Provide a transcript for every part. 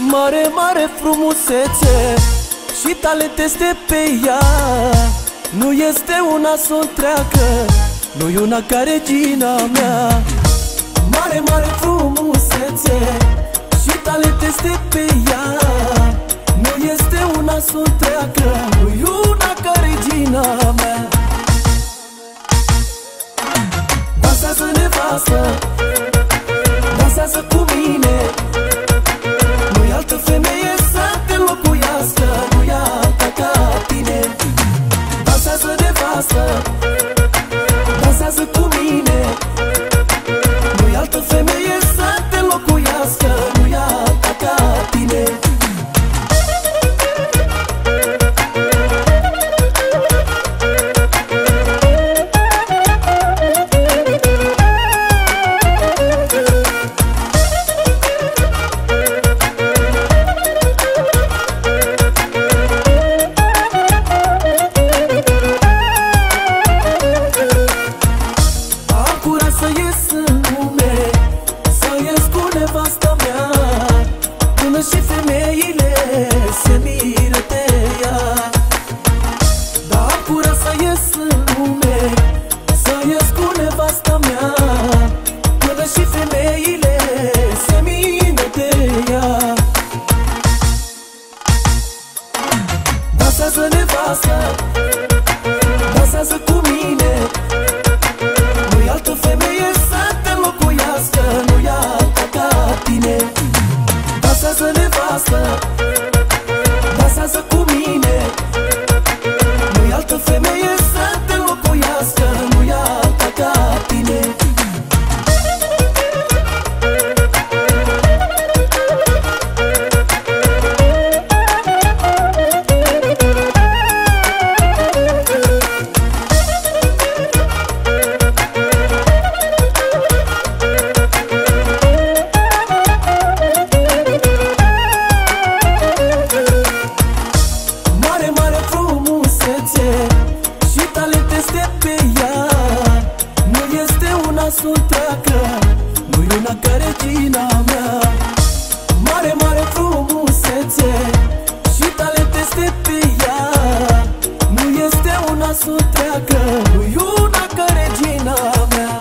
Mare, mare frumusețe și talent este pe ea. Nu este una să o treacă, nu-i una ca regina mea. Mare, mare frumusețe și talent este pe ea. Nu este una să o treacă, nu-i una ca regina mea. Dansează nevastă, dansează cu mine. Nu-i altă femeie să te înlocuiască, nu-i alta ca tine. Dansează nevastă, dansează cu mine. Nu-i altă femeie să te înlocuiască, nu-i alta ca tine. Să ies în lume, să ies cu nevasta mea, până și femeile se miră de ea. Da, am curaj să ies în lume, să ies cu nevasta mea, până și femeile se miră de ea. Dansează nevasta, dansează cu mine. Nu-i altă femeie să te înlocuiască, nu-i alta ca tine. Dansează nevastă, dansează cu mine. Nu-i altă femeie să te înlocuiască, nu-i alta ca tine. Și talent este pe ea. Nu este una să o treacă, nu-i una ca regina mea. Mare, mare frumusețe și talent este pe ea. Nu este una să o treacă, nu-i una ca regina mea.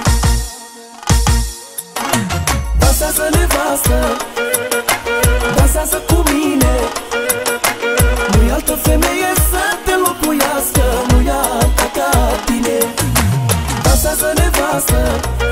Dansează nevastă, dansează cu mine. Nu-i altă femeie să te înlocuiască, nu-i alta ca tine. Dansează nevastă,